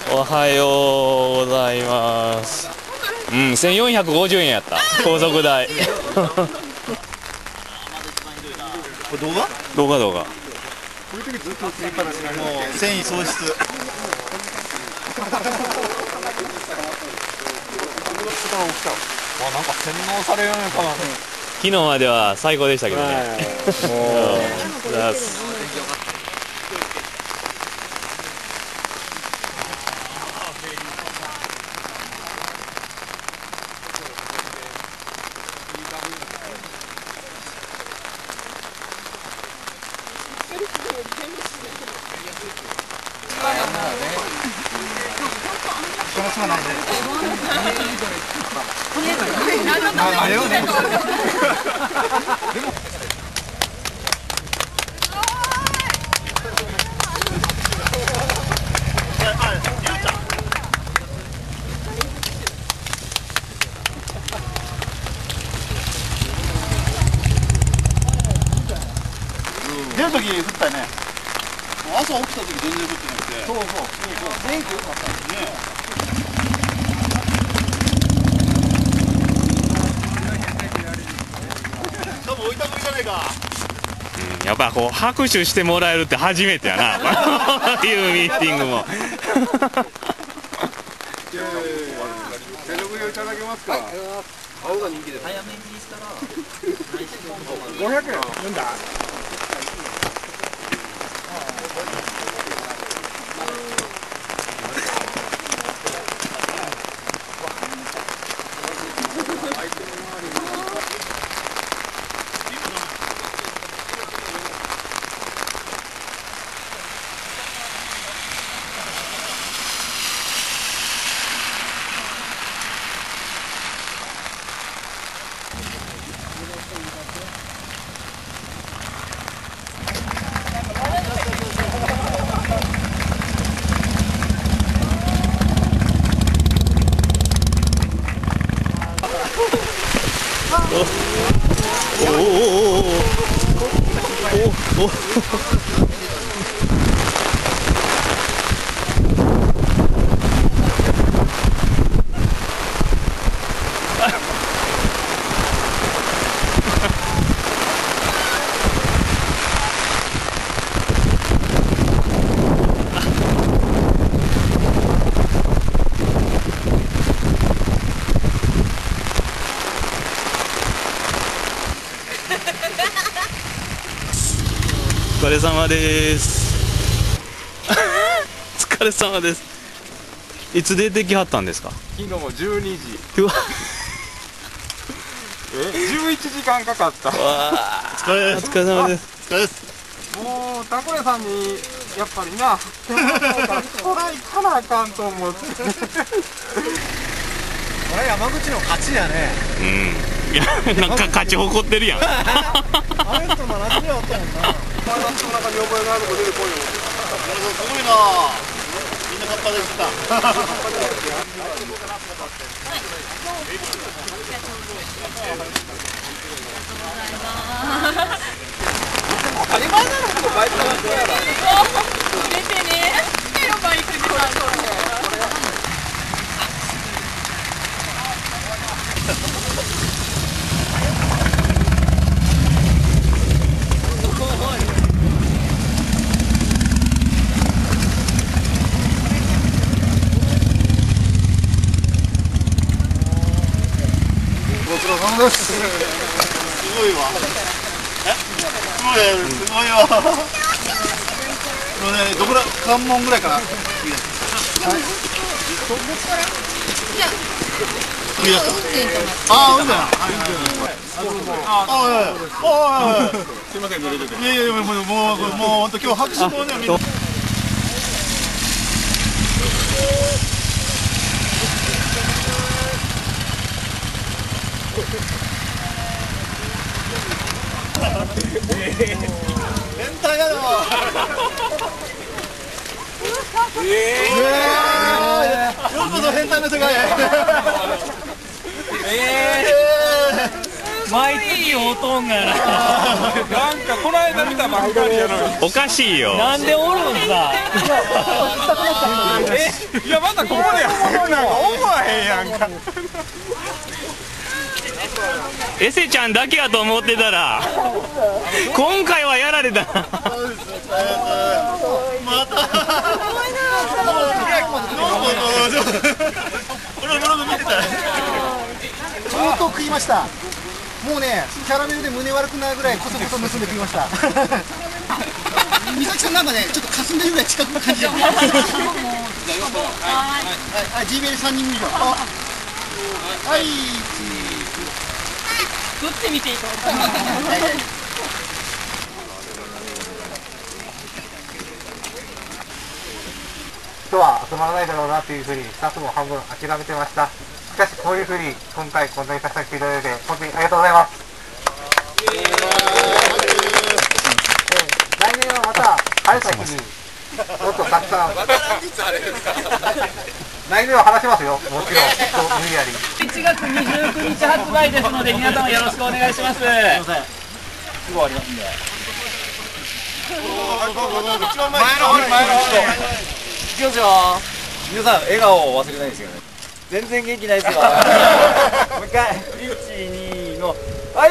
おはようございます。うん、1450円やった。高速代。これ動画？ 動画。こういう時ずっとついっぱなしになる。もう繊維喪失。なんか洗脳されるのかな。 昨日までは最高でしたけどね。 出るとき降ったよね。朝起きたとき全然降ってなくて。そう。天気良かったですね。多分置いたぼりじゃないか。 やっぱこう拍手してもらえるって初めてやな。こういうミーティングも。 手拭いをいただけますか。青が人気です。早めにしたら。500円。なんだ。 お疲れ様です。お疲れ様です。いつ出てきはったんですか？ 昨日も12時。11時間かかった。 お疲れ様です。 お疲れです。 もうたこやさんにやっぱりな手間かからトライかなあかんと思って。これ山口の勝ちやね。 うん。いや、なんか勝ち誇ってるやん。 あれと同じにあったもんな。 お前の中に覚えがある子出てこいよ。 すごいな。みんなカッパでした。 当たり前なのこのバイクなんてやだ。 入れてね。よバイクでさ。 ご苦労様です。すごいわ。すごいわ。これね、どこら関門ぐらいかな。ああ、うんだよ。すみません、いやもう本当今日拍手もね、みんな。変態やろ。ようこそ変態の世界へ。 毎月おとんがな。 なんかこの間見たばっかりやのに。 おかしいよ。 なんでおるんさ。 いやまたここでなんか思わへんやんか。 エセちゃんだけやと思ってたら今回はやられたな。 また相当食いました。もうね、キャラメルで胸悪くなるぐらいコソコソ盗んで食いました。美咲さんなんかね、ちょっと霞んでるぐらい近く感じる。G メル3人以上。はい。 打ってみていいか。 人は集まらないだろうなというふうにスタッフも半分諦めてました。しかしこういうふうに今回こんなにたくさん来ていただいて本当にありがとうございます。来年はまた晴れた日にもっとたくさん来年は話しますよ。もちろんきっと無理やり 1月29日発売ですので皆様よろしくお願いします。すぐ終わりますんで。 前の方に前の方に。 いきますよ。皆さん笑顔を忘れないですよね。全然元気ないですよ。もう一回1、2のはい。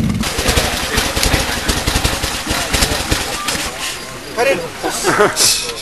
帰れる。